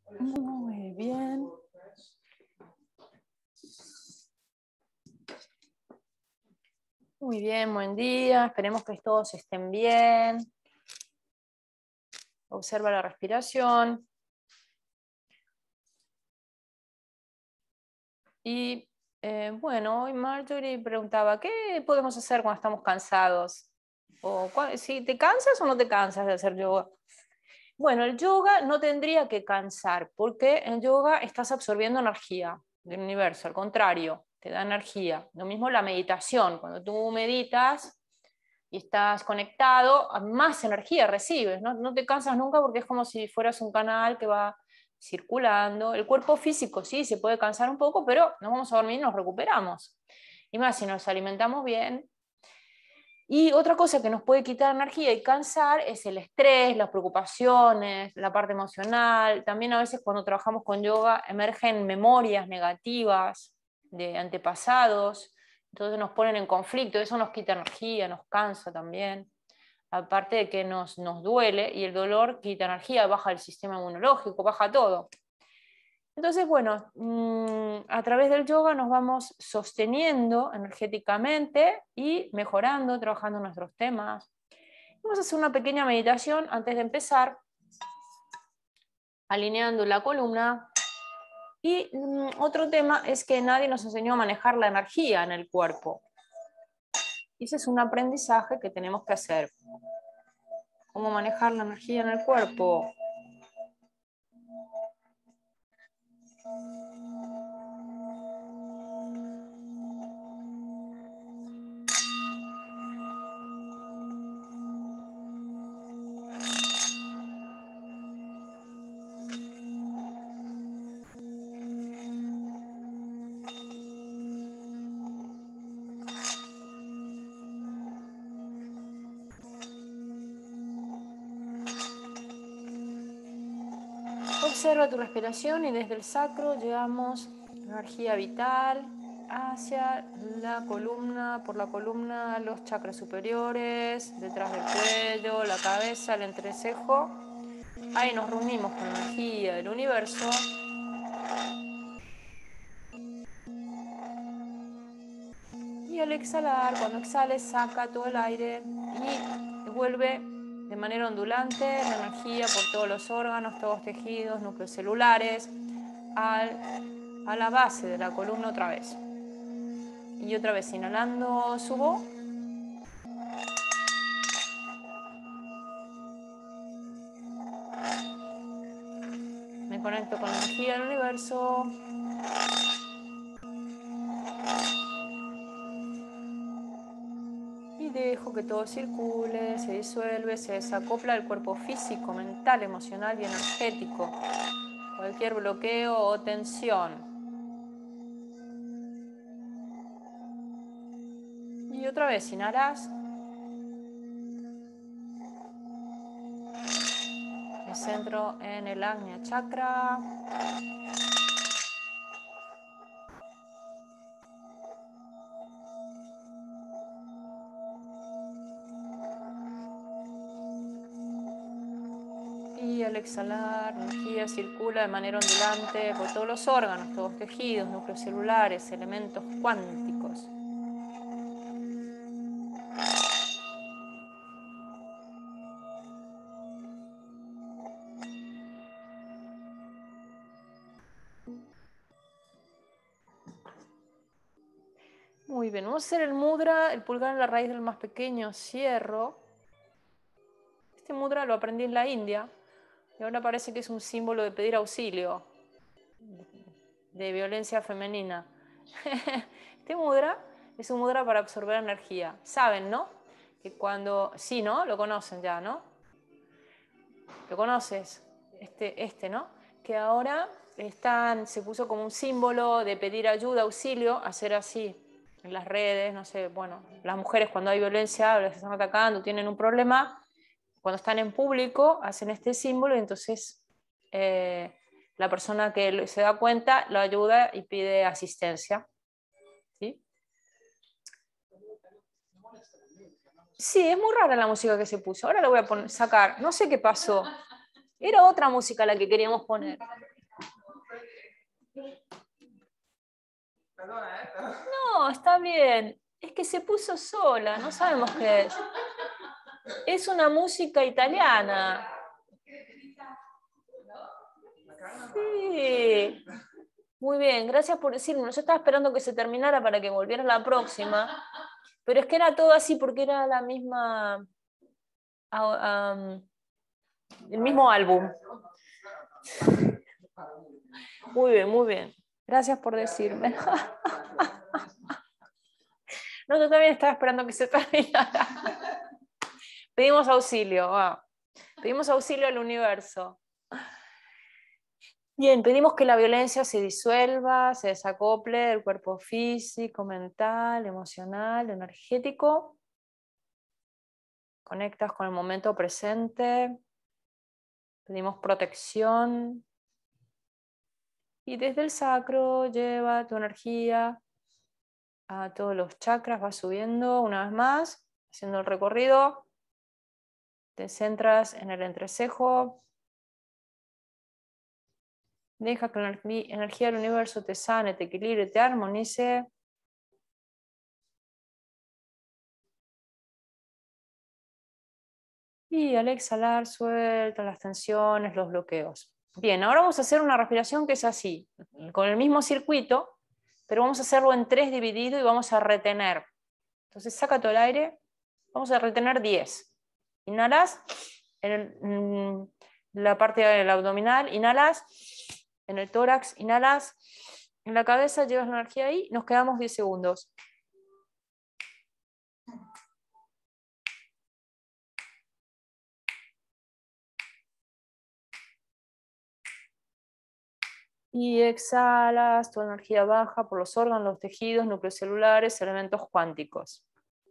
Muy bien. Muy bien, buen día. Esperemos que todos estén bien. Observa la respiración. Y bueno, hoy Marjorie preguntaba, ¿qué podemos hacer cuando estamos cansados? O si te cansas o no te cansas de hacer yoga. Bueno, el yoga no tendría que cansar, porque en yoga estás absorbiendo energía del universo, al contrario, te da energía. Lo mismo la meditación, cuando tú meditas y estás conectado, más energía recibes, ¿no? No te cansas nunca porque es como si fueras un canal que va circulando. El cuerpo físico sí se puede cansar un poco, pero nos vamos a dormir y nos recuperamos. Y más si nos alimentamos bien. Y otra cosa que nos puede quitar energía y cansar es el estrés, las preocupaciones, la parte emocional. También a veces cuando trabajamos con yoga emergen memorias negativas de antepasados, entonces nos ponen en conflicto, eso nos quita energía, nos cansa también. Aparte de que nos duele y el dolor quita energía, baja el sistema inmunológico, baja todo. Entonces, bueno, a través del yoga nos vamos sosteniendo energéticamente y mejorando, trabajando nuestros temas. Vamos a hacer una pequeña meditación antes de empezar, alineando la columna. Y otro tema es que nadie nos enseñó a manejar la energía en el cuerpo. Y ese es un aprendizaje que tenemos que hacer. ¿Cómo manejar la energía en el cuerpo? Observa tu respiración y desde el sacro llevamos energía vital hacia la columna, por la columna, los chakras superiores, detrás del cuello, la cabeza, el entrecejo. Ahí nos reunimos con la energía del universo. Y al exhalar, cuando exhales, saca todo el aire y vuelve de manera ondulante la energía por todos los órganos, todos los tejidos, núcleos celulares, a la base de la columna otra vez. Y otra vez, inhalando, subo. Me conecto con la energía del universo. Y dejo que todo circule, se disuelve, se desacopla del cuerpo físico, mental, emocional y energético. Cualquier bloqueo o tensión. Y otra vez, inhalas. Me centro en el Ajna Chakra. Y al exhalar, la energía circula de manera ondulante por todos los órganos, todos los tejidos, núcleos celulares, elementos cuánticos. Muy bien, vamos a hacer el mudra, el pulgar en la raíz del más pequeño, cierro. Este mudra lo aprendí en la India y ahora parece que es un símbolo de pedir auxilio, de violencia femenina. Este mudra es un mudra para absorber energía. Saben, ¿no? Que cuando... Sí, ¿no? Lo conocen ya, ¿no? ¿Lo conoces? ¿No? Que ahora se puso como un símbolo de pedir ayuda, auxilio, hacer así en las redes, no sé, bueno, las mujeres cuando hay violencia, las están atacando, tienen un problema, cuando están en público hacen este símbolo y entonces la persona que se da cuenta lo ayuda y pide asistencia. ¿Sí? Sí, es muy rara la música que se puso. Ahora la voy a sacar. No sé qué pasó. Era otra música la que queríamos poner. No, está bien. Es que se puso sola, no sabemos qué es. Es una música italiana. Sí. Muy bien, gracias por decirme. Yo estaba esperando que se terminara para que volviera la próxima, pero es que era todo así porque era la misma, el mismo álbum. Muy bien, muy bien. Gracias por decirme. No, yo también estaba esperando que se terminara. Pedimos auxilio, va. Pedimos auxilio al universo. Bien, pedimos que la violencia se disuelva, se desacople del cuerpo físico, mental, emocional, energético. Conectas con el momento presente. Pedimos protección. Y desde el sacro lleva tu energía a todos los chakras, va subiendo una vez más, haciendo el recorrido. Te centras en el entrecejo. Deja que la energía del universo te sane, te equilibre, te armonice. Y al exhalar, suelta las tensiones, los bloqueos. Bien, ahora vamos a hacer una respiración que es así, con el mismo circuito, pero vamos a hacerlo en 3 dividido y vamos a retener. Entonces saca todo el aire, vamos a retener 10. Inhalas en la parte del abdominal, inhalas en el tórax, inhalas en la cabeza, llevas la energía ahí, nos quedamos 10 segundos. Y exhalas, tu energía baja por los órganos, los tejidos, núcleos celulares, elementos cuánticos.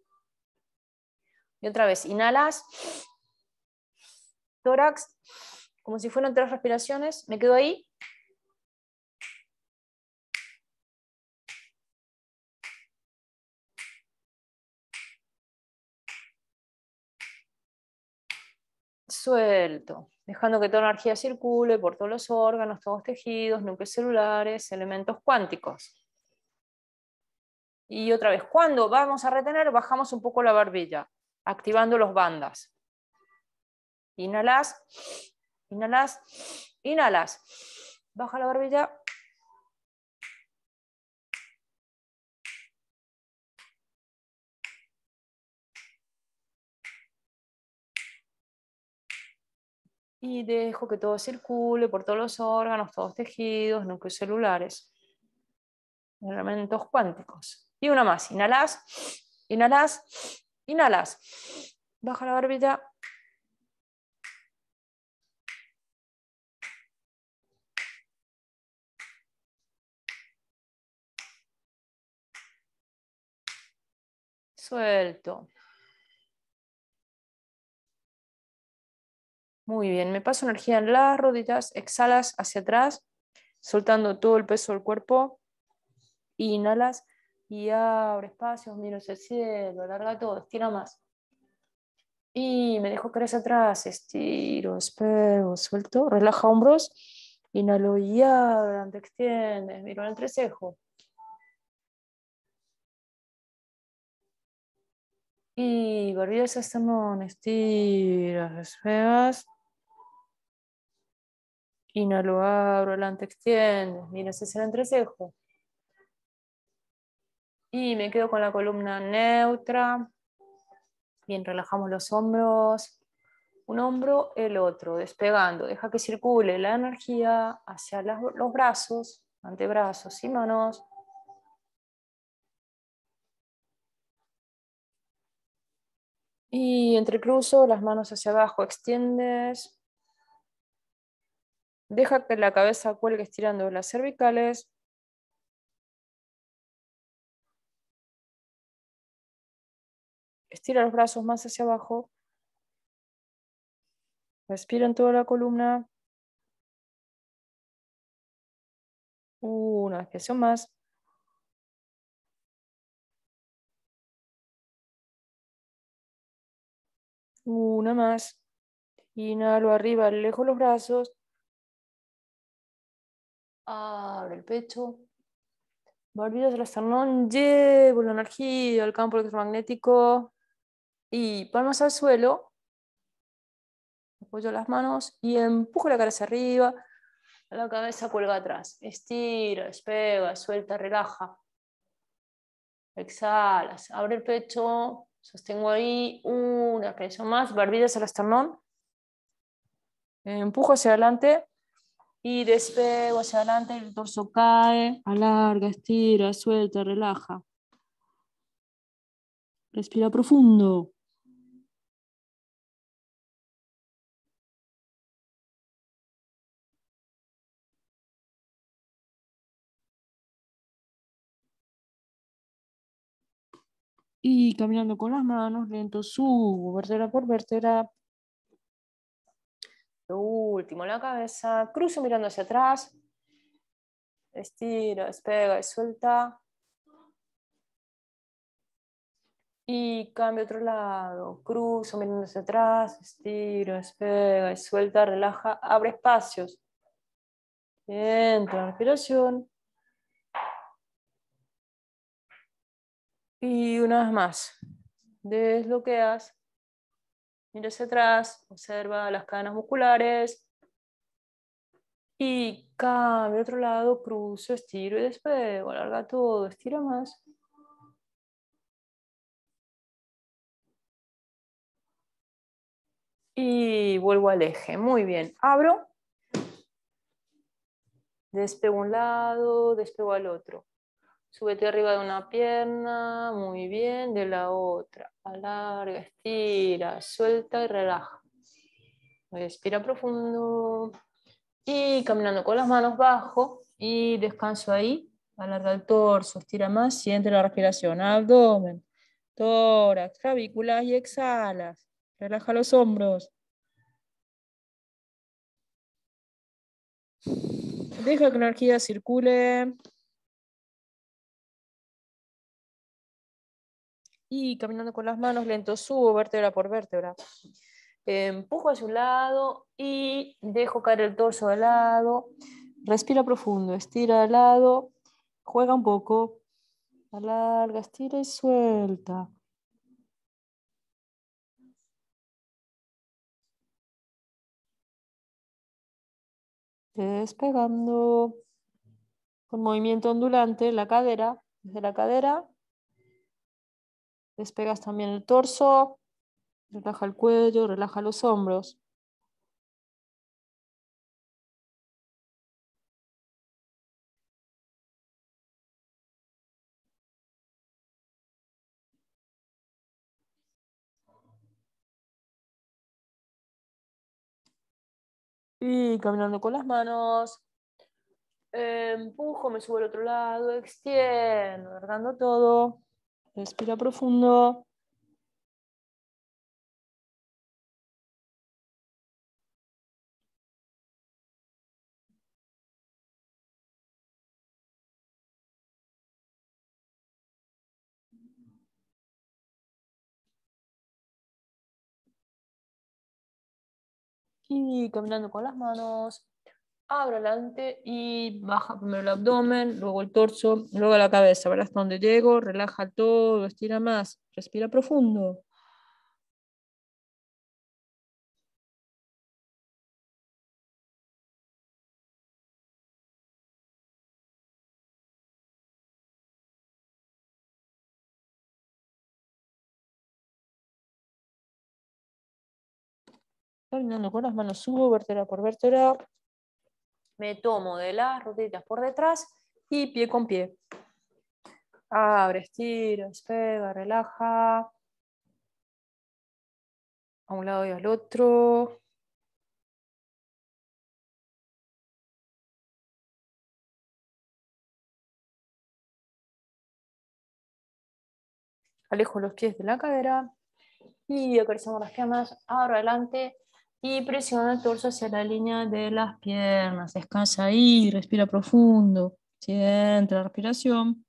Y otra vez, inhalas, tórax, como si fueran 3 respiraciones, me quedo ahí. Suelto, dejando que toda la energía circule por todos los órganos, todos los tejidos, núcleos celulares, elementos cuánticos. Y otra vez, cuando vamos a retener, bajamos un poco la barbilla, activando los bandas. Inhalas, inhalas, inhalas. Baja la barbilla. Y dejo que todo circule por todos los órganos, todos los tejidos, núcleos celulares, elementos cuánticos. Y una más, inhalas, inhalas, inhalas. Baja la barbilla. Suelto. Muy bien, me paso energía en las rodillas, exhalas hacia atrás, soltando todo el peso del cuerpo. Inhalas y abre espacios, miro hacia el cielo, alarga todo, estira más. Y me dejo caer hacia atrás, estiro, despego, suelto, relaja hombros, inhalo y abro, te extiendes, miro el entrecejo. Y barbilla hasta mano, estiras, despegas. Inhalo, abro, adelante, extiendes, miras hacia el entrecejo. Y me quedo con la columna neutra. Bien, relajamos los hombros. Un hombro, el otro, despegando. Deja que circule la energía hacia los brazos, antebrazos y manos. Y entrecruzo las manos hacia abajo, extiendes. Deja que la cabeza cuelgue estirando las cervicales. Estira los brazos más hacia abajo. Respira en toda la columna. Una respiración más. Una más. Inhalo arriba, alejo los brazos. Abre el pecho. Barbillas del esternón, llevo la energía al campo electromagnético y palmas al suelo. Apoyo las manos y empujo la cara hacia arriba. La cabeza cuelga atrás. Estira, despega, suelta, relaja. Exhalas, abre el pecho, sostengo ahí, una presión más, barbillas al esternón. Empujo hacia adelante y despego hacia adelante, el torso cae, alarga, estira, suelta, relaja. Respira profundo. Y caminando con las manos, lento subo, vértebra por vértebra. Lo último, la cabeza, cruzo mirando hacia atrás. Estira, despega y suelta. Y cambio a otro lado. Cruzo mirando hacia atrás. Estiro, despega y suelta, relaja, abre espacios. Entra la respiración. Y una vez más. Desbloqueas. Mira hacia atrás. Observa las cadenas musculares. Y cambio a otro lado. Cruzo, estiro y despego. Alarga todo. Estira más. Y vuelvo al eje. Muy bien. Abro. Despego un lado. Despego al otro. Súbete arriba de una pierna, muy bien, de la otra. Alarga, estira, suelta y relaja. Respira profundo. Y caminando con las manos bajo y descanso ahí. Alarga el torso, estira más, siente la respiración. Abdomen, tórax, clavículas y exhalas. Relaja los hombros. Deja que la energía circule. Y caminando con las manos lento subo vértebra por vértebra. Empujo hacia un lado y dejo caer el torso de lado. Respira profundo, estira de lado, juega un poco, alarga, estira y suelta. Despegando con movimiento ondulante la cadera, desde la cadera. Despegas también el torso, relaja el cuello, relaja los hombros. Y caminando con las manos, empujo, me subo al otro lado, extiendo, alargando todo. Respira profundo. Y caminando con las manos, abro adelante y baja primero el abdomen, luego el torso, luego la cabeza. Verás hasta dónde llego, relaja todo, estira más, respira profundo. Caminando con las manos, subo vértebra por vértebra. Me tomo de las rodillas por detrás y pie con pie. Abre, estira, despega, relaja. A un lado y al otro. Alejo los pies de la cadera y acariciamos las piernas. Abro adelante y presiono el torso hacia la línea de las piernas. Descansa ahí, respira profundo. Siente la respiración.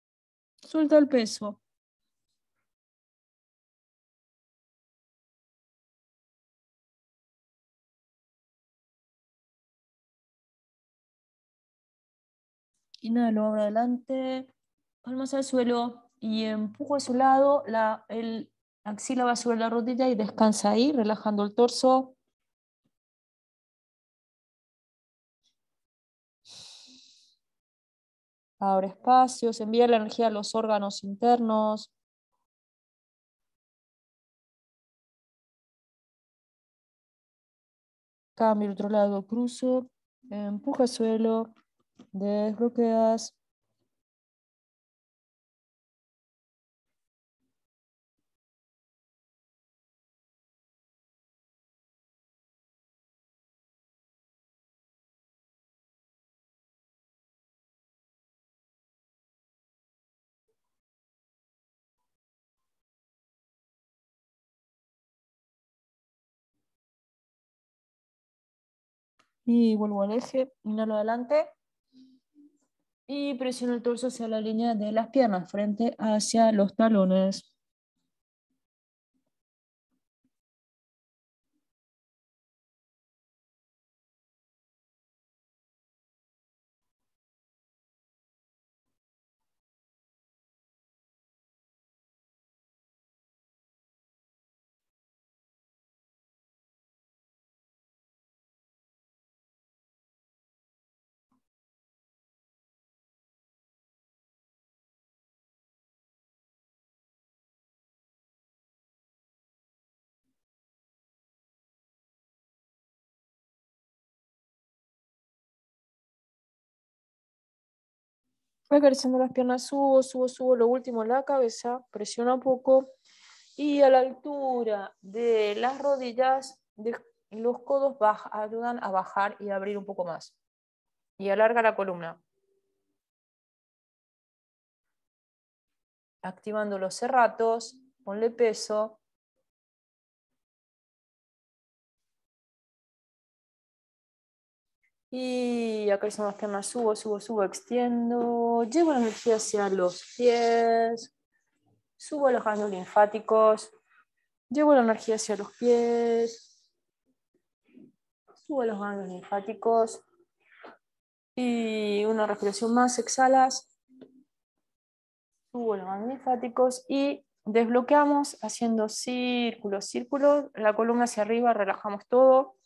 Suelta el peso. Inhalo, abro adelante, palmas al suelo y empujo a su lado, el axila va sobre la rodilla y descansa ahí, relajando el torso. Abre espacios, envía la energía a los órganos internos. Cambio al otro lado, cruzo, empujo al suelo, desbloqueas. Y vuelvo al eje, inhalo adelante. Y presiono el torso hacia la línea de las piernas, frente hacia los talones. Acariciando las piernas, subo, subo, subo, lo último la cabeza, presiona un poco y a la altura de las rodillas, los codos ayudan a bajar y abrir un poco más. Y alarga la columna. Activando los serratos, ponle peso. Y acariciando las piernas, subo, subo, subo, extiendo. Llevo la energía hacia los pies. Subo los ganglios linfáticos. Llevo la energía hacia los pies. Subo los ganglios linfáticos. Y una respiración más, exhalas. Subo los ganglios linfáticos y desbloqueamos haciendo círculos, círculos. La columna hacia arriba, relajamos todo.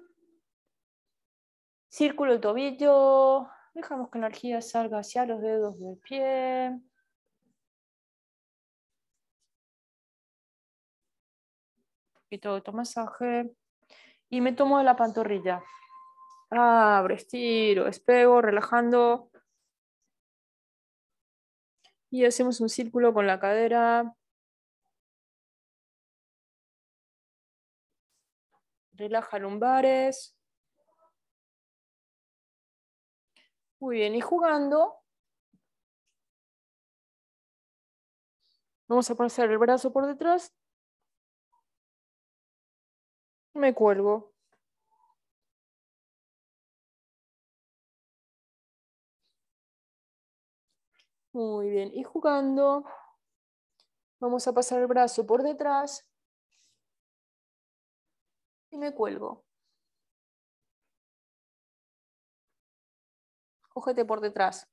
Círculo el tobillo. Dejamos que la energía salga hacia los dedos del pie. Y todo esto masaje. Y me tomo de la pantorrilla. Abro, estiro, despego, relajando. Y hacemos un círculo con la cadera. Relaja lumbares. Muy bien, y jugando, vamos a pasar el brazo por detrás. Me cuelgo. Muy bien, y jugando, vamos a pasar el brazo por detrás. Y me cuelgo. Cógete por detrás.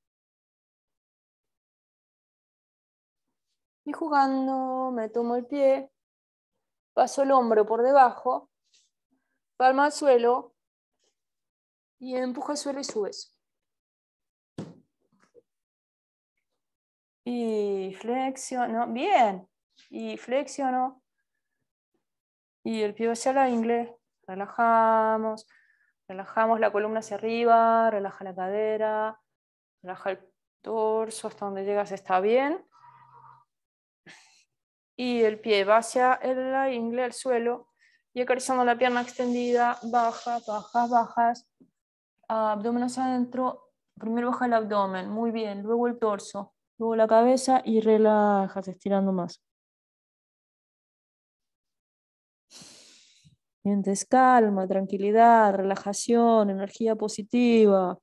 Y jugando, me tomo el pie. Paso el hombro por debajo. Palma al suelo. Y empuja al suelo y subes. Y flexiono. Bien. Y flexiono. Y el pie hacia la ingle. Relajamos. Relajamos la columna hacia arriba. Relaja la cadera. Relaja el torso hasta donde llegas. Está bien. Y el pie va hacia la ingle, al suelo. Y acariciando la pierna extendida. Baja, bajas, bajas. Abdomen hacia adentro. Primero baja el abdomen. Muy bien. Luego el torso. Luego la cabeza y relajas, estirando más. Sientes calma, tranquilidad, relajación, energía positiva.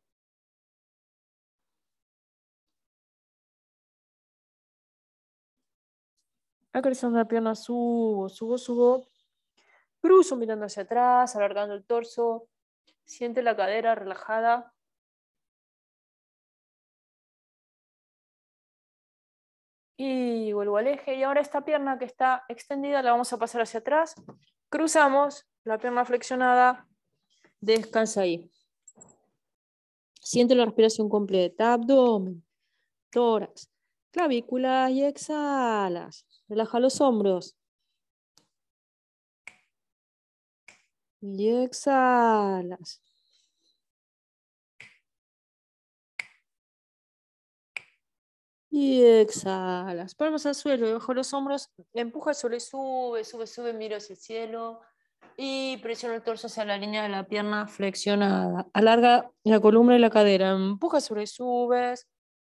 Acariciando la pierna, subo, subo, subo. Cruzo mirando hacia atrás, alargando el torso. Siente la cadera relajada. Y vuelvo al eje. Y ahora esta pierna que está extendida la vamos a pasar hacia atrás. Cruzamos la pierna flexionada. Descansa ahí. Siente la respiración completa. Abdomen, tórax, clavículas y exhalas. Relaja los hombros. Y exhalas. Y exhalas. Palmas al suelo, debajo los hombros. Empuja el suelo y sube, sube, sube. Miro hacia el cielo. Y presiona el torso hacia la línea de la pierna flexionada. Alarga la columna y la cadera. Empuja el suelo y subes.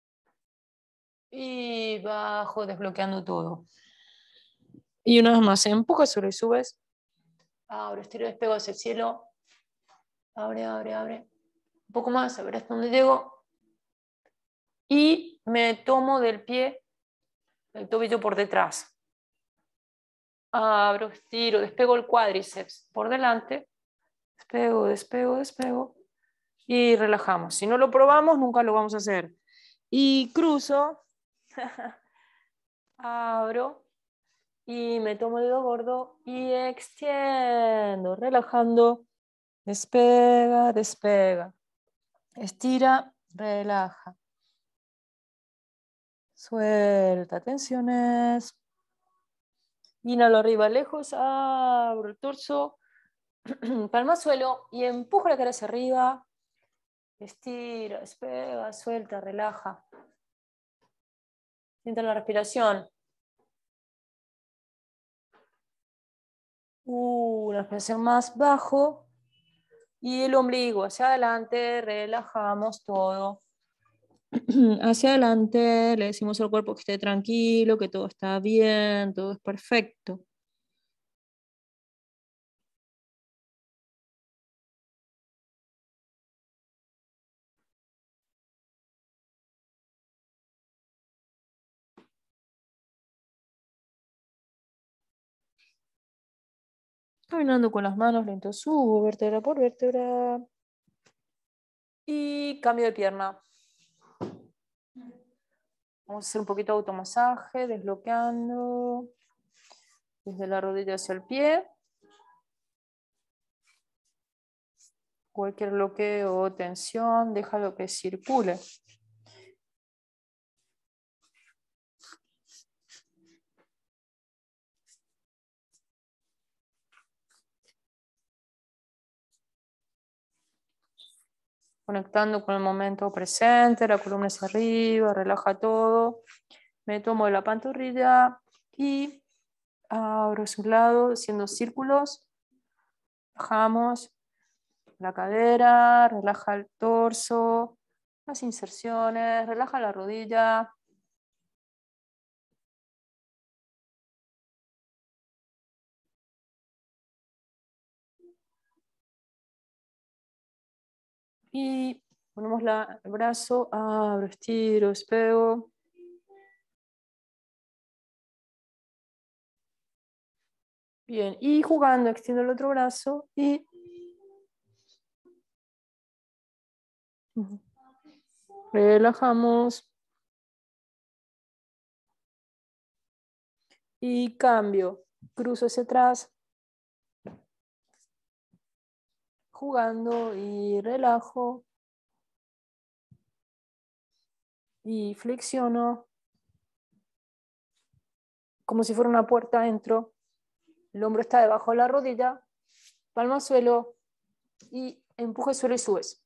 Y bajo, desbloqueando todo. Y una vez más, empuja el suelo y subes. Abre, estiro, despego hacia el cielo. Abre, abre, abre. Un poco más, a ver hasta dónde llego. Y me tomo del pie el tobillo por detrás. Abro, estiro, despego el cuádriceps por delante. Despego, despego, despego. Y relajamos. Si no lo probamos, nunca lo vamos a hacer. Y cruzo. Abro. Y me tomo el dedo gordo y extiendo, relajando. Despega, despega. Estira, relaja. Suelta tensiones. Inhalo arriba, lejos. Abro el torso. Palma al suelo y empujo la cara hacia arriba. Estira, despega, suelta, relaja. Sienta la respiración. Una respiración más bajo. Y el ombligo hacia adelante, relajamos todo. Hacia adelante, le decimos al cuerpo que esté tranquilo, que todo está bien, todo es perfecto. Caminando con las manos, lento subo, vértebra por vértebra. Y cambio de pierna. Vamos a hacer un poquito de automasaje, desbloqueando. Desde la rodilla hacia el pie. Cualquier bloqueo o tensión, déjalo que circule. Conectando con el momento presente, la columna hacia arriba, relaja todo. Me tomo de la pantorrilla y abro a su lado, haciendo círculos. Bajamos la cadera, relaja el torso, las inserciones, relaja la rodilla. Y ponemos el brazo, abro, estiro, despego. Bien, y jugando, extiendo el otro brazo y relajamos. Y cambio, cruzo hacia atrás, jugando y relajo. Y flexiono. Como si fuera una puerta, entro. El hombro está debajo de la rodilla, palma al suelo y empuja el suelo y subes.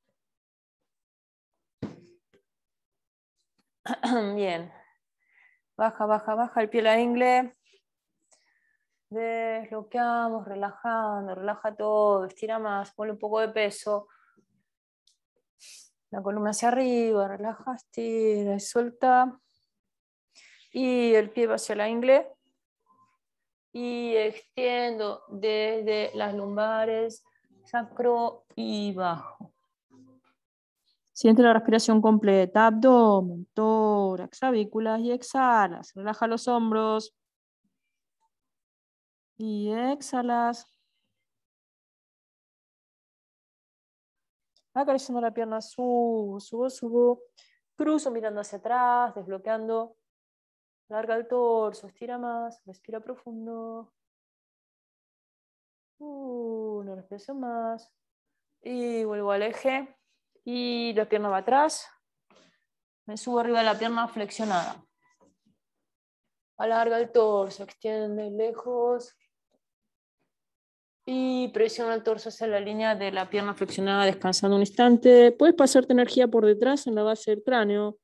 Bien. Baja, baja, baja el pie a la ingle. Desbloqueamos, relajando, relaja todo, estira más, ponle un poco de peso. La columna hacia arriba, relaja, estira y suelta. Y el pie va hacia la ingle. Y extiendo desde las lumbares, sacro y bajo. Siente la respiración completa, abdomen, tórax, clavículas y exhalas. Relaja los hombros. Y exhalas. Acariciando la pierna, subo, subo, subo. Cruzo mirando hacia atrás, desbloqueando. Larga el torso, estira más, respira profundo. Una respiración más. Y vuelvo al eje. Y la pierna va atrás. Me subo arriba de la pierna flexionada. Alarga el torso, extiende lejos. Y presiona el torso hacia la línea de la pierna flexionada, descansando un instante. Puedes pasarte energía por detrás en la base del cráneo.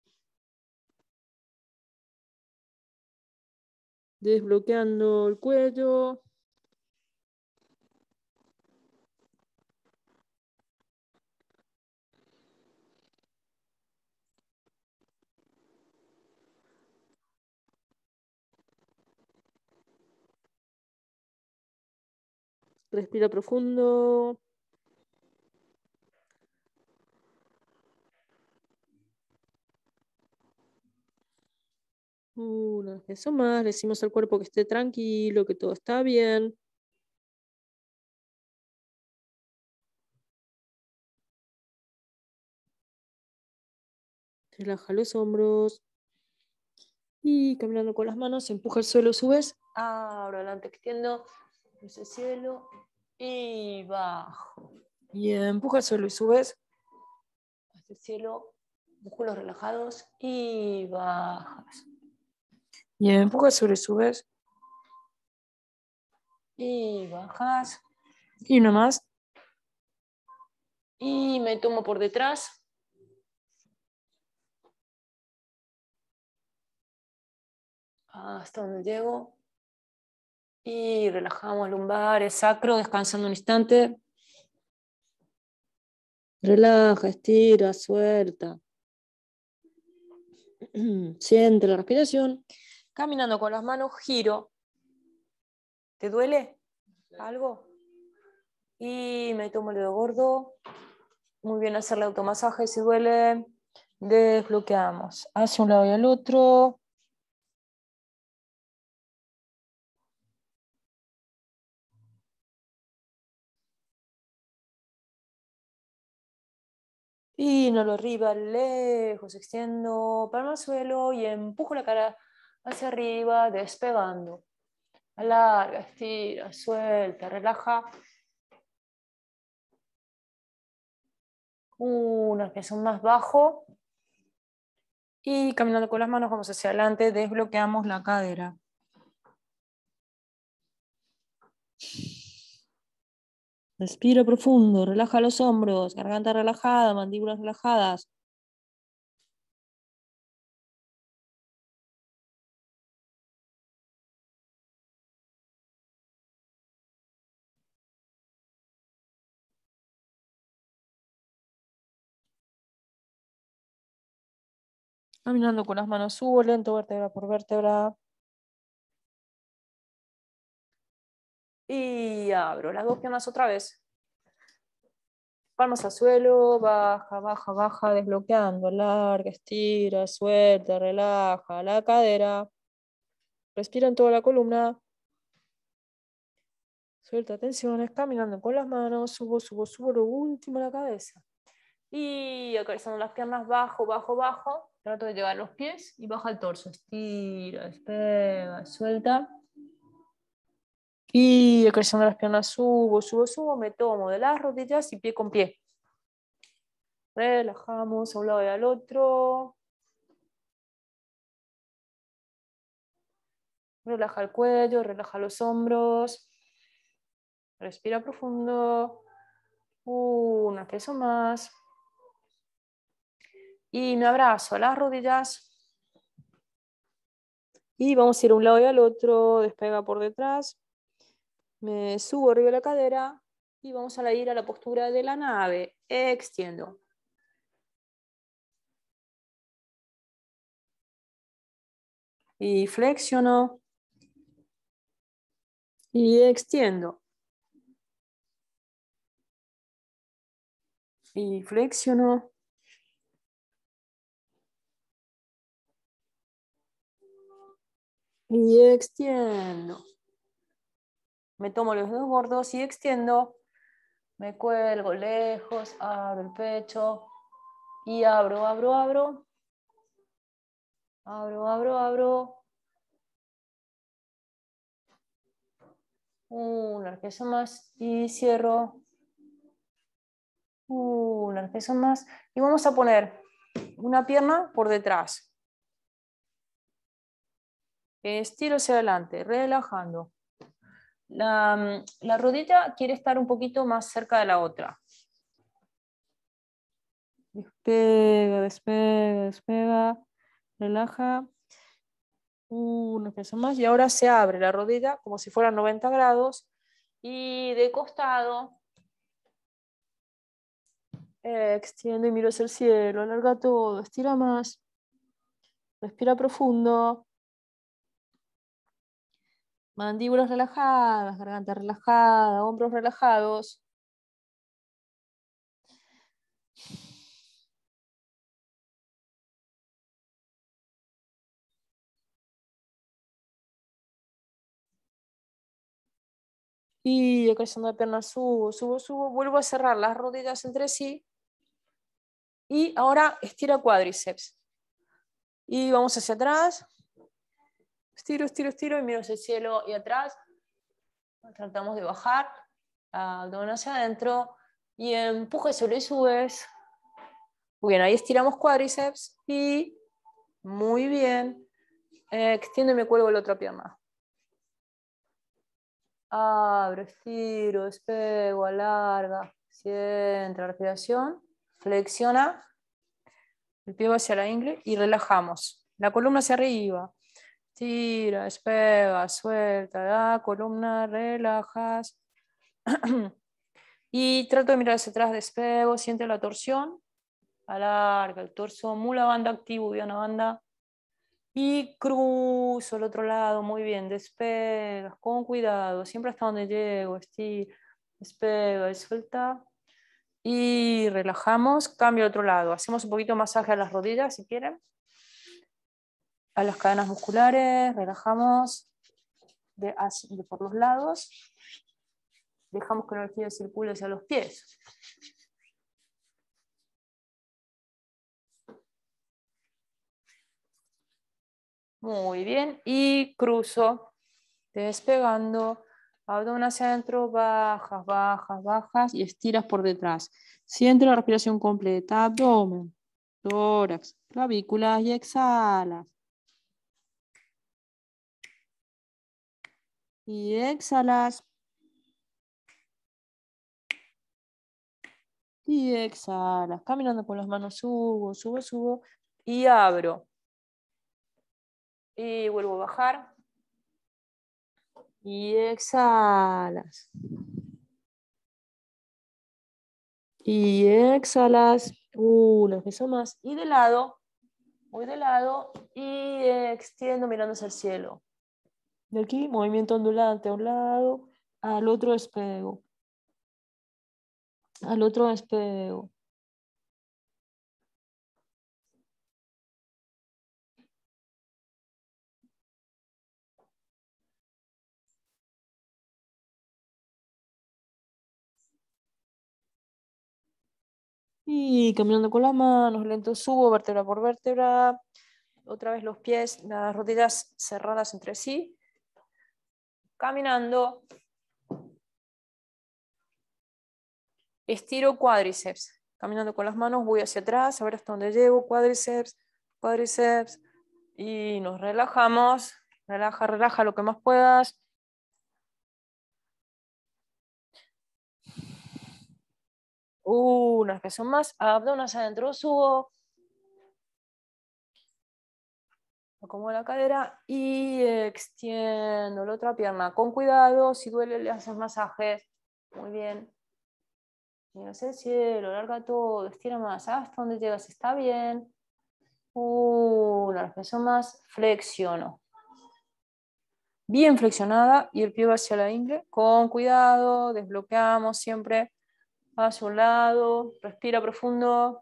Desbloqueando el cuello. Respira profundo. Eso más. Le decimos al cuerpo que esté tranquilo, que todo está bien. Relaja los hombros. Y caminando con las manos, empuja el suelo, subes. Ahora adelante, extiendo hacia el cielo. Y bajo. Y empuja el suelo y subes hacia el cielo. Músculos relajados. Y bajas. Y empuja el suelo y subes. Y bajas. Y una más. Y me tomo por detrás. Hasta donde llego. Y relajamos lumbares, sacro, descansando un instante. Relaja, estira, suelta. Siente la respiración. Caminando con las manos, giro. ¿Te duele algo? Y me tomo el dedo gordo. Muy bien hacerle automasaje si duele. Desbloqueamos hacia un lado y al otro. Inhalo arriba, lejos, extiendo palma al suelo y empujo la cara hacia arriba, despegando. Alarga, estira, suelta, relaja. Una respiración más bajo. Y caminando con las manos vamos hacia adelante, desbloqueamos la cadera. Respira profundo, relaja los hombros, garganta relajada, mandíbulas relajadas. Caminando con las manos subo lento, vértebra por vértebra. Y abro las dos piernas otra vez. Palmas al suelo, baja, baja, baja, desbloqueando, larga, estira, suelta, relaja la cadera. Respira en toda la columna. Suelta tensiones, caminando con las manos, subo, subo, subo, lo último a la cabeza. Y acariciando las piernas, bajo, bajo, bajo. Trato de llevar los pies y baja el torso. Estira, despega, suelta. Y acariciando las piernas, subo, subo, subo. Me tomo de las rodillas y pie con pie. Relajamos a un lado y al otro. Relaja el cuello, relaja los hombros. Respira profundo. Una peso más. Y me abrazo a las rodillas. Y vamos a ir a un lado y al otro. Despega por detrás. Me subo arriba de la cadera. Y vamos a ir a la postura de la nave. Extiendo. Y flexiono. Y extiendo. Y flexiono. Y extiendo. Me tomo los dedos gordos y extiendo. Me cuelgo lejos, abro el pecho. Y abro, abro, abro. Abro, abro, abro. Una respiración más y cierro. Una respiración más. Y vamos a poner una pierna por detrás. Estiro hacia adelante, relajando. La rodilla quiere estar un poquito más cerca de la otra. Despega, despega, despega. Relaja. Una respiración más. Y ahora se abre la rodilla como si fuera 90 grados. Y de costado. Extiendo y miro hacia el cielo. Alarga todo. Estira más. Respira profundo. Mandíbulas relajadas, garganta relajada, hombros relajados. Y acariciando la pierna, subo, subo, subo. Vuelvo a cerrar las rodillas entre sí. Y ahora estira cuádriceps. Y vamos hacia atrás. Estiro, estiro, estiro y miro hacia el cielo y atrás. Tratamos de bajar. Abdomen hacia adentro. Y empuja el suelo y subes. Muy bien, ahí estiramos cuádriceps. Y muy bien. Extiendo y me cuelgo la otra pierna. Abro, estiro, despego, alarga, centra, respiración, flexiona, el pie va hacia la ingle y relajamos. La columna hacia arriba, tira, despega, suelta, la columna, relajas. Y trato de mirar hacia atrás, despego, siente la torsión, alarga el torso, mula banda activo, una banda. Y cruzo al otro lado, muy bien, despegas, con cuidado, siempre hasta donde llego, estiro, despega y suelta. Y relajamos, cambio al otro lado. Hacemos un poquito de masaje a las rodillas si quieren. A las cadenas musculares, relajamos por los lados. Dejamos que la energía circule hacia los pies. Muy bien, y cruzo, despegando, abdomen hacia adentro, bajas, bajas, bajas y estiras por detrás. Siente la respiración completa, abdomen, tórax, clavículas y exhalas. Y exhalas. Y exhalas, caminando con las manos, subo, subo, subo y abro. Y vuelvo a bajar. Y exhalas. Y exhalas. Una vez más. Y de lado. Voy de lado y extiendo mirando hacia el cielo. De aquí, movimiento ondulante a un lado, al otro despego. Al otro despego. Y caminando con las manos, lento subo, vértebra por vértebra. Otra vez los pies, las rodillas cerradas entre sí. Caminando. Estiro cuádriceps. Caminando con las manos, voy hacia atrás, a ver hasta dónde llego. Cuádriceps, cuádriceps. Y nos relajamos. Relaja, relaja lo que más puedas. Una respiración más. Abdomen hacia adentro, subo. Acomodo la cadera y extiendo la otra pierna. Con cuidado, si duele le haces masajes. Muy bien. Mira hacia el cielo, larga todo, estira más hasta donde llegas, está bien. Una respiración más, flexiono. Bien flexionada y el pie va hacia la ingle. Con cuidado, desbloqueamos siempre hacia un lado. Respira profundo.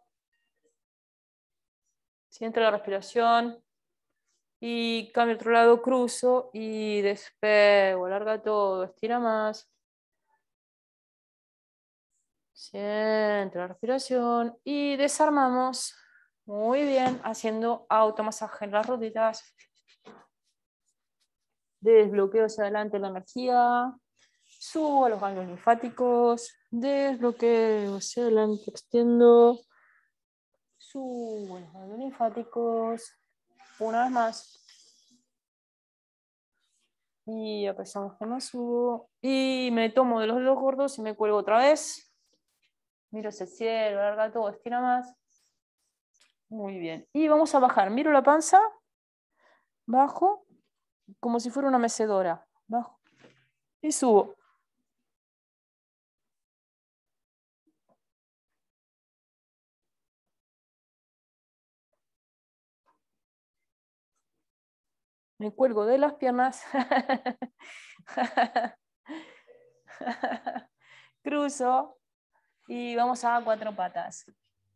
Siente la respiración. Y cambio al otro lado, cruzo y despego. Larga todo, estira más. Siente la respiración y desarmamos. Muy bien, haciendo automasaje en las rodillas. Desbloqueo hacia adelante la energía. Subo a los ganglios linfáticos. Desbloqueo hacia adelante, extiendo. Subo a los ganglios linfáticos. Una vez más. Y empezamos que más subo. Y me tomo de los dedos gordos y me cuelgo otra vez. Miro hacia el cielo, larga todo, estira más. Muy bien. Y vamos a bajar. Miro la panza. Bajo. Como si fuera una mecedora. Bajo. Y subo. Me cuelgo de las piernas. Cruzo. Y vamos a 4 patas.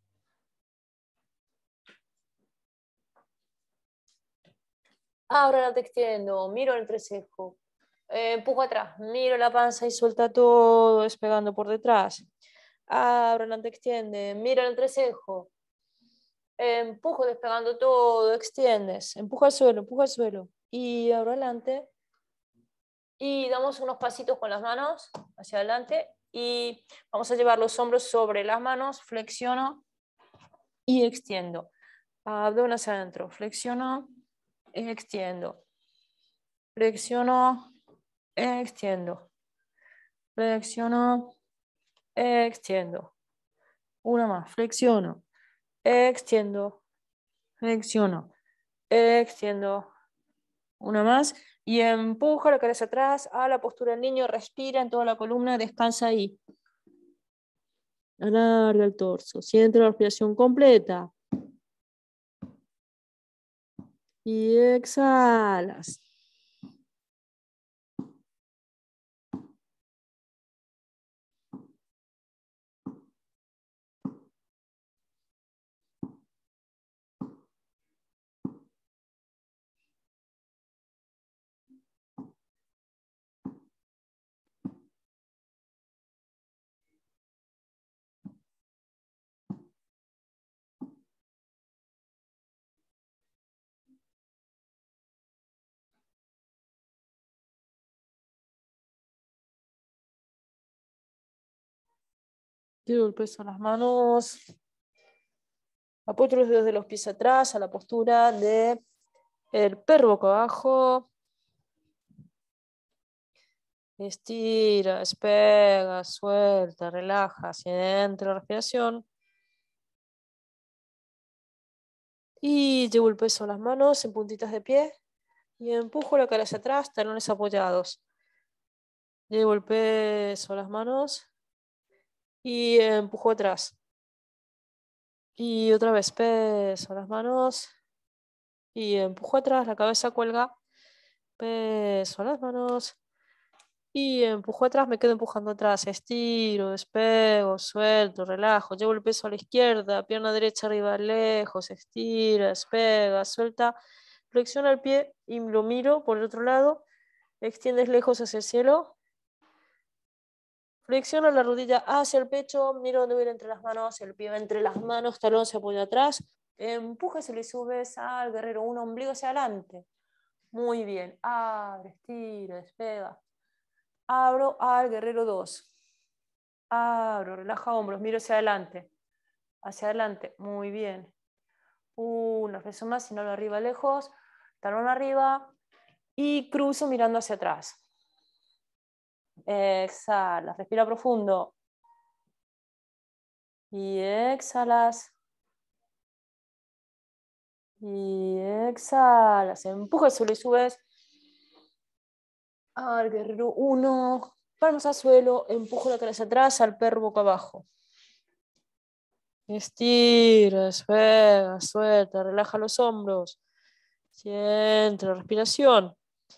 Ahora te extiendo. Miro el entrecejo. Empujo atrás. Miro la panza y suelta todo, despegando por detrás. Abro, adelante, extiende. Miro el entrecejo. Empujo despegando todo, extiendes. Empuja al suelo, empuja al suelo. Y abro adelante. Y damos unos pasitos con las manos hacia adelante. Y vamos a llevar los hombros sobre las manos. Flexiono y extiendo. Abdomen hacia adentro. Flexiono, extiendo. Flexiono, extiendo. Flexiono, extiendo. Una más. Flexiono, extiendo. Flexiono, extiendo. Una más. Y empuja la cabeza atrás a la postura del niño. Respira en toda la columna. Descansa ahí. Alarga el torso. Siente la respiración completa. Y exhalas. Llevo el peso a las manos. Apoyo los dedos de los pies atrás a la postura de el perro boca abajo. Estira, despega, suelta, relaja hacia adentro la respiración. Y llevo el peso a las manos en puntitas de pie. Y empujo la cara hacia atrás, talones apoyados. Llevo el peso a las manos. Y empujo atrás. Y otra vez peso a las manos. Y empujo atrás, la cabeza cuelga. Peso a las manos. Y empujo atrás, me quedo empujando atrás. Estiro, despego, suelto, relajo. Llevo el peso a la izquierda, pierna derecha arriba, lejos. Estira, despega, suelta. Flexiona el pie y lo miro por el otro lado. Extiendes lejos hacia el cielo. Flexiona la rodilla hacia el pecho. Miro dónde voy a ir entre las manos. El pie va entre las manos, talón se apoya atrás. Empujas y le subes al guerrero 1, ombligo hacia adelante. Muy bien. Abre, estira, despega. Abro al guerrero 2. Abro, relaja hombros, miro hacia adelante. Hacia adelante, muy bien. Una vez más, inhalo arriba, lejos. Talón arriba. Y cruzo mirando hacia atrás. Exhala, respira profundo. Y exhalas. Y exhalas. Empuja el suelo y subes. Al guerrero 1. Palmas al suelo. Empujo la cabeza atrás al perro boca abajo. Estira, despega, suelta, relaja los hombros. Siente la respiración.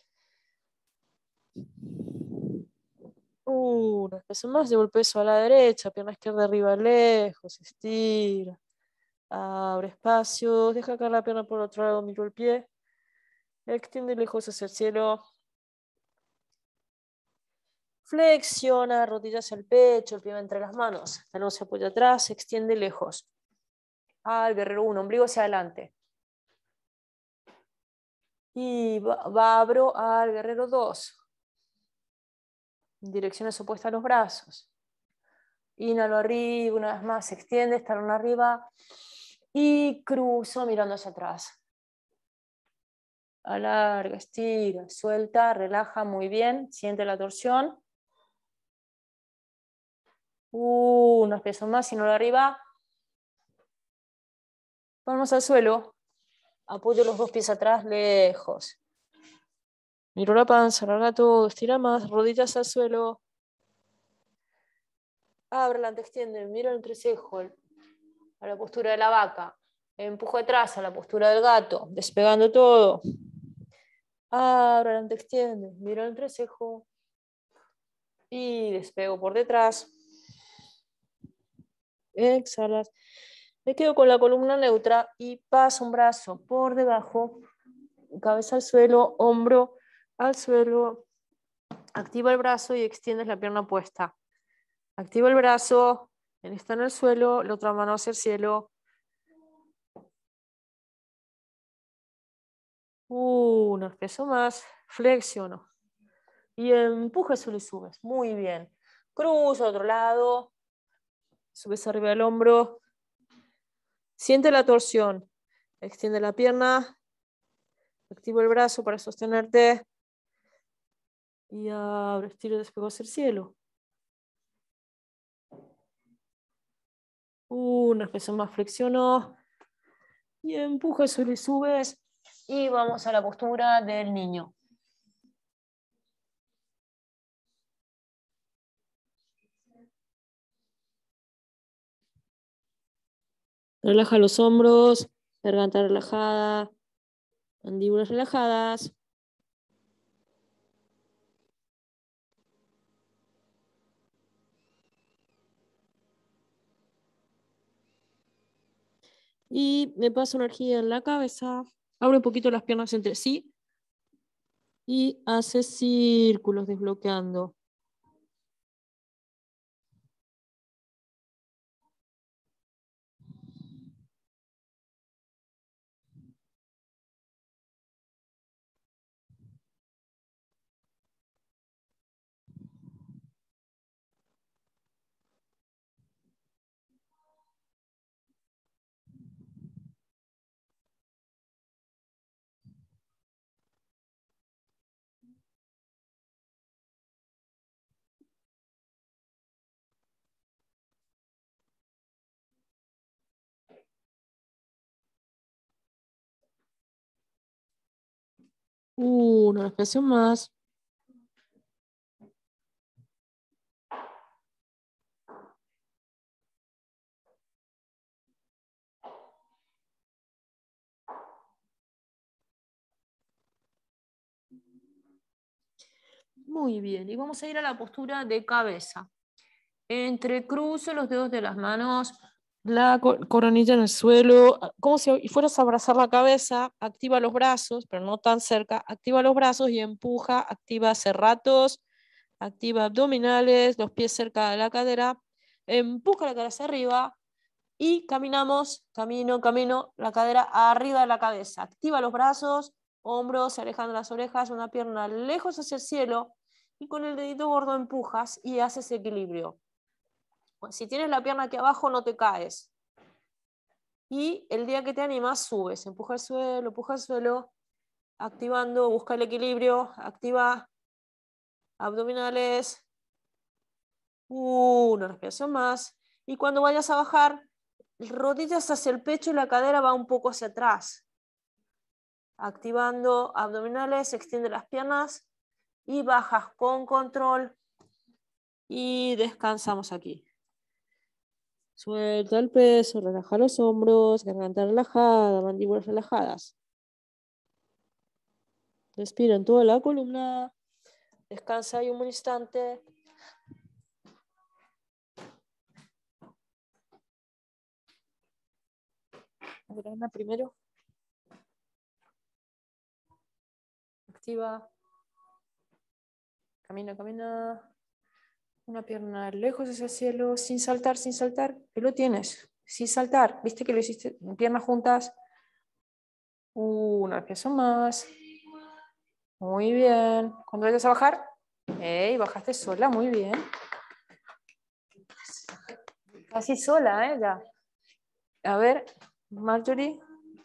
Una vez más, llevo el peso a la derecha, pierna izquierda arriba, lejos, estira. Abre espacio, deja caer la pierna por otro lado, miro el pie. Extiende lejos hacia el cielo. Flexiona, rodillas hacia el pecho, el pie va entre las manos. Talón se apoya atrás, extiende lejos. al guerrero 1, ombligo hacia adelante. Y abro al guerrero 2. En direcciones opuestas a los brazos. Inhalo arriba, una vez más, se extiende, talón arriba. Y cruzo mirando hacia atrás. Alarga, estira, suelta, relaja muy bien. Siente la torsión. Unos pesos más, inhalo arriba. Vamos al suelo. Apoyo los 2 pies atrás, lejos. Miro la panza, alarga todo, estira más, rodillas al suelo. Ábrela, extiende, miro el entrecejo, a la postura de la vaca. Empujo atrás a la postura del gato, despegando todo. Abro, te extiende, miro el entrecejo y despego por detrás. Exhalas. Me quedo con la columna neutra y paso un brazo por debajo, cabeza al suelo, hombro al suelo. Activa el brazo y extiendes la pierna opuesta. Activa el brazo, está en el suelo, la otra mano hacia el cielo. Uno, peso más, flexiono. Y empuja el suelo y subes. Muy bien. Cruzo al otro lado. Subes arriba del hombro. Siente la torsión. Extiende la pierna. Activa el brazo para sostenerte. Y abre, estiro y despego hacia el cielo. Una peso más, flexiono. Y empuja el suelo y subes. Y vamos a la postura del niño. Relaja los hombros, garganta relajada, mandíbulas relajadas. Y me paso energía en la cabeza. Abre un poquito las piernas entre sí. Y hace círculos desbloqueando. Una respiración más. Muy bien, y vamos a ir a la postura de cabeza. Entrecruzo los dedos de las manos, la coronilla en el suelo, como si fueras a abrazar la cabeza. Activa los brazos, pero no tan cerca. Activa los brazos y empuja. Activa cerratos, activa abdominales, los pies cerca de la cadera. Empuja la cara hacia arriba y caminamos, camino, la cadera arriba de la cabeza. Activa los brazos, hombros, se alejan de las orejas, una pierna lejos hacia el cielo y con el dedito gordo empujas y haces equilibrio. Bueno, si tienes la pierna aquí abajo no te caes. Y el día que te animas subes, empuja el suelo, activando, busca el equilibrio, activa abdominales. Una respiración más. Y cuando vayas a bajar, rodillas hacia el pecho y la cadera va un poco hacia atrás. Activando abdominales, extiende las piernas y bajas con control. Y descansamos aquí. Suelta el peso, relaja los hombros, garganta relajada, mandíbulas relajadas. Respira en toda la columna. Descansa ahí un instante. Grana primero. Activa. Camina. Una pierna lejos hacia el cielo, sin saltar, que lo tienes. sin saltar. ¿Viste que lo hiciste? Piernas juntas. Una respiración más. Muy bien. Cuando vayas a bajar, bajaste sola, muy bien. Casi sola, ya. A ver, Marjorie.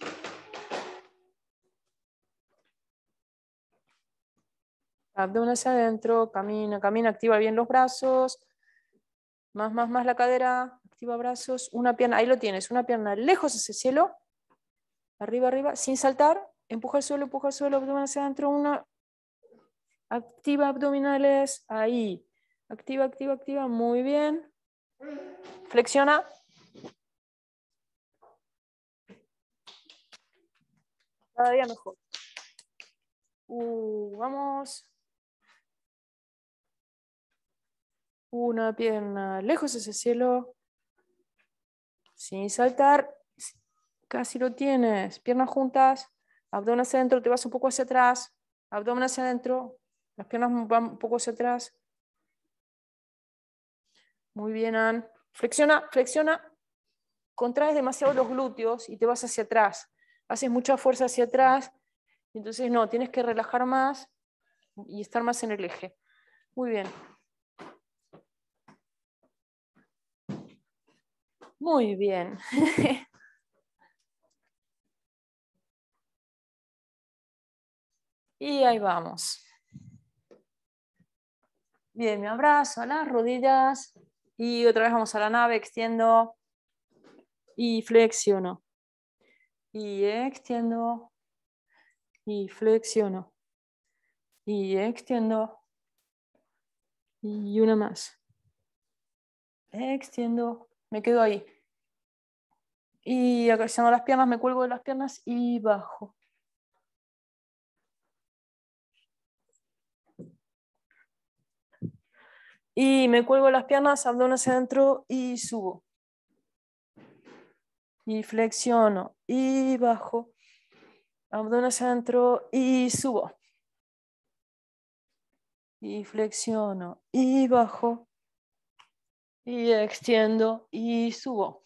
Abdomen hacia adentro, camina, camina, activa bien los brazos. Más la cadera, activa brazos. Una pierna, ahí lo tienes, una pierna lejos hacia el cielo. Arriba, arriba, sin saltar. Empuja el suelo, abdomen hacia adentro. Una. Activa abdominales, ahí. Activa, activa, activa, muy bien. Flexiona. Cada día mejor. Vamos. Una pierna lejos hacia el cielo. Sin saltar. Casi lo tienes. Piernas juntas. Abdomen hacia adentro. Te vas un poco hacia atrás. Abdomen hacia adentro. Las piernas van un poco hacia atrás. Muy bien, Ann. Flexiona, flexiona. Contraes demasiado los glúteos y te vas hacia atrás. Haces mucha fuerza hacia atrás. Entonces no, tienes que relajar más y estar más en el eje. Muy bien. Muy bien. Y ahí vamos. Bien, me abrazo a las rodillas. Y otra vez vamos a la nave, extiendo. Y flexiono. Y extiendo. Y flexiono. Y extiendo. Y una más. Extiendo. Me quedo ahí. Y acariciando las piernas, me cuelgo de las piernas y bajo. Y me cuelgo de las piernas, abdomen hacia adentro y subo. Y flexiono y bajo. Abdomen hacia adentro y subo. Y flexiono y bajo. Y extiendo y subo.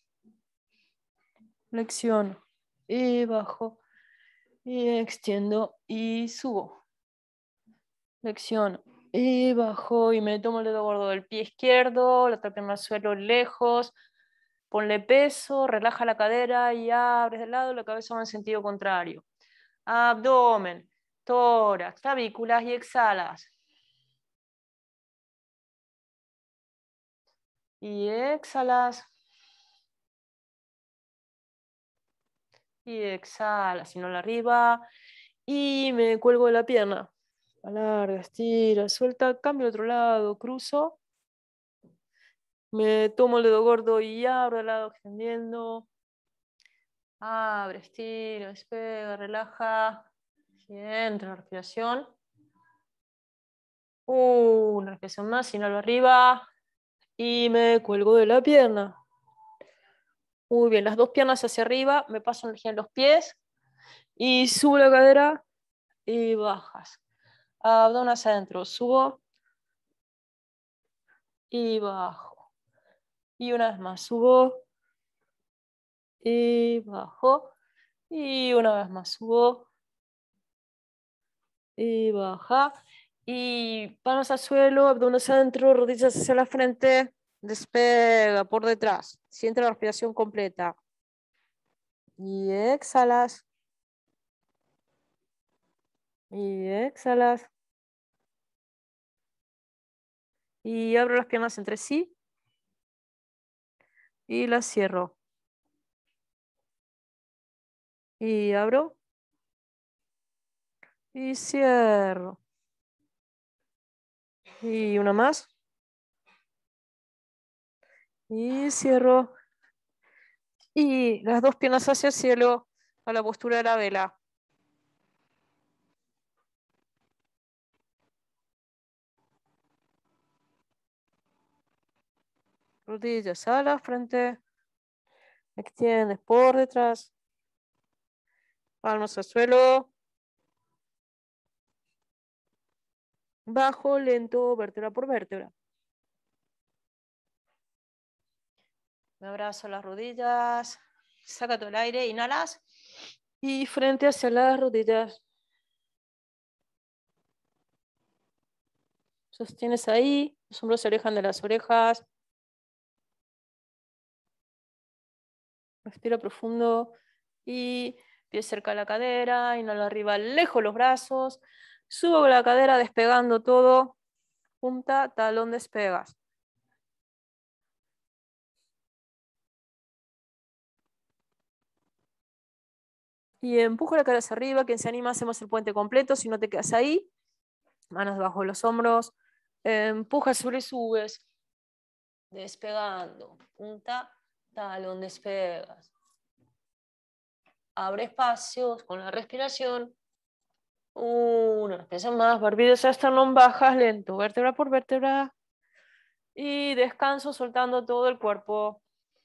Flexiono y bajo. Y extiendo y subo. Flexiono y bajo. Y me tomo el dedo gordo del pie izquierdo, la otra pierna al suelo lejos. Ponle peso, relaja la cadera y abres de lado, la cabeza va en sentido contrario. Abdomen, tórax, clavículas y exhalas. Y exhalas. Y exhalas, inhala arriba. Y me cuelgo de la pierna. Alarga, estira, suelta, cambio al otro lado, cruzo. Me tomo el dedo gordo y abro de lado, extendiendo. Abre, estira, despega, relaja. Entra la respiración. Una respiración más, inhalo arriba. Y me cuelgo de la pierna. Muy bien, las dos piernas hacia arriba, me paso energía en los pies y subo la cadera y bajas. Abdomen hacia adentro, subo y bajo. Y una vez más, subo y bajo. Y una vez más, subo y baja. Y manos al suelo, abdomen hacia adentro, rodillas hacia la frente, despega por detrás. Siente la respiración completa. Y exhalas. Y exhalas. Y abro las piernas entre sí. Y las cierro. Y abro. Y cierro. Y una más. Y cierro. Y las dos piernas hacia el cielo, a la postura de la vela. Rodillas a la frente. Extiendes por detrás. Palmas al suelo. Bajo, lento, vértebra por vértebra. Me abrazo las rodillas. Saca todo el aire, inhalas. Y frente hacia las rodillas. Sostienes ahí, los hombros se alejan de las orejas. Respira profundo y pies cerca de la cadera, inhala arriba, lejos los brazos. Subo la cadera despegando todo. Punta, talón, despegas. Y empujo la cara hacia arriba. Quien se anima, hacemos el puente completo. Si no te quedas ahí, manos debajo de los hombros. Empujas sobre subes. Despegando. Punta, talón, despegas. Abre espacios con la respiración. Una respiración más. Barbidos hasta no bajas lento. Vértebra por vértebra. Y descanso soltando todo el cuerpo.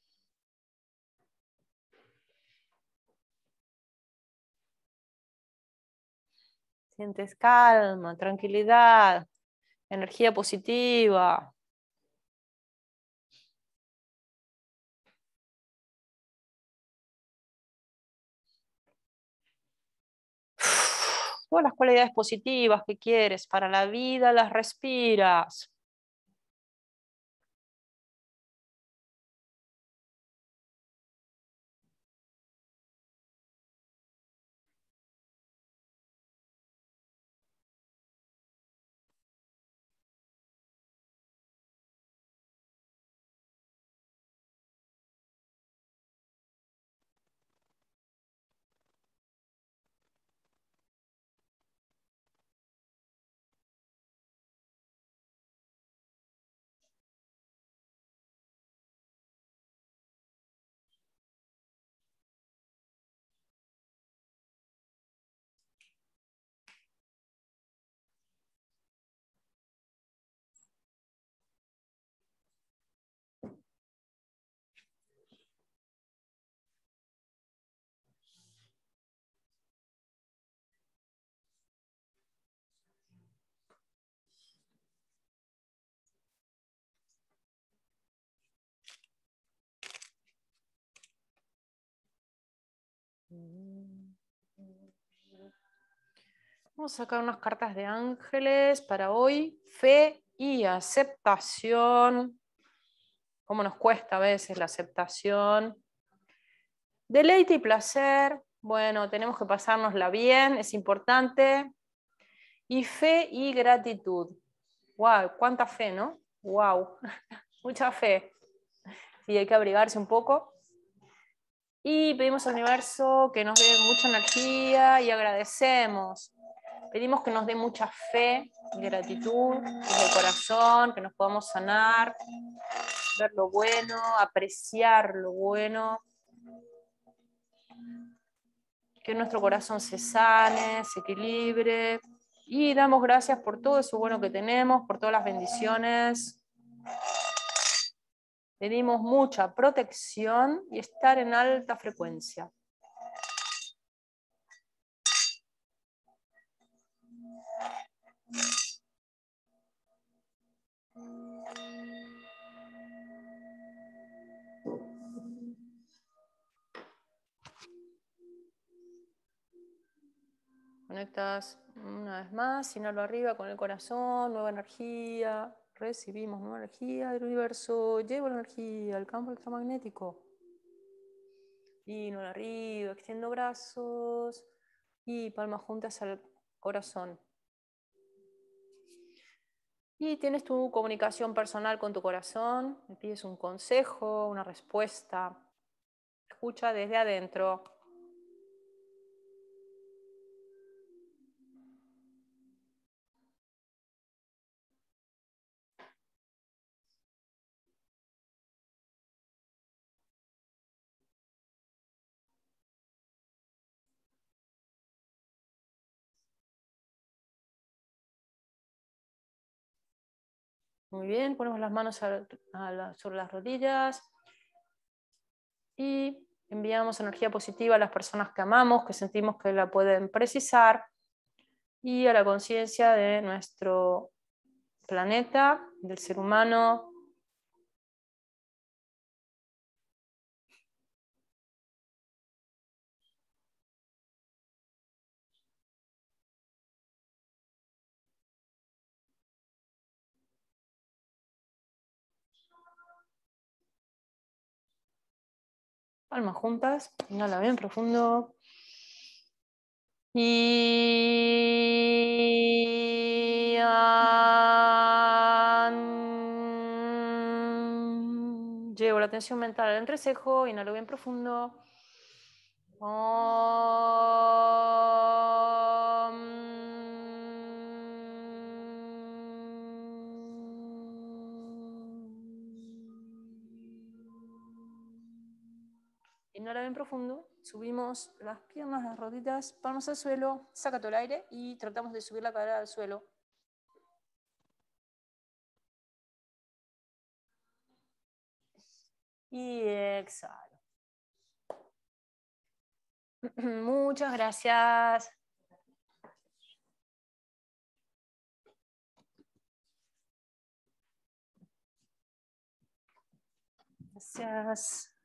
Sientes calma, tranquilidad, energía positiva. Todas las cualidades positivas que quieres para la vida las respiras. Vamos a sacar unas cartas de ángeles para hoy. Fe y aceptación. Cómo nos cuesta a veces la aceptación. Deleite y placer. Bueno, tenemos que pasárnosla bien, es importante. Y fe y gratitud. ¡Wow! ¡Cuánta fe!, ¿no? ¡Wow! Mucha fe. Y hay que abrigarse un poco. Y pedimos al universo que nos dé mucha energía y agradecemos. Pedimos que nos dé mucha fe y gratitud desde el corazón, que nos podamos sanar, ver lo bueno, apreciar lo bueno. Que nuestro corazón se sane, se equilibre. Y damos gracias por todo eso bueno que tenemos, por todas las bendiciones. Pedimos mucha protección y estar en alta frecuencia. Conectas una vez más, inhalo arriba con el corazón, nueva energía. Recibimos nueva energía del universo. Llevo la energía al campo electromagnético. Inhalo arriba, extiendo brazos y palmas juntas al corazón. Y tienes tu comunicación personal con tu corazón. Me pides un consejo, una respuesta. Escucha desde adentro. Muy bien, ponemos las manos sobre las rodillas y enviamos energía positiva a las personas que amamos, que sentimos que la pueden precisar, y a la conciencia de nuestro planeta, del ser humano, Palmas juntas. Inhala bien profundo. Y llevo la atención mental al entrecejo, inhalo bien profundo. Inhala bien profundo, subimos las piernas, las rodillas, palmas al suelo, saca todo el aire y tratamos de subir la cadera al suelo. Y exhalo. Muchas gracias. Gracias.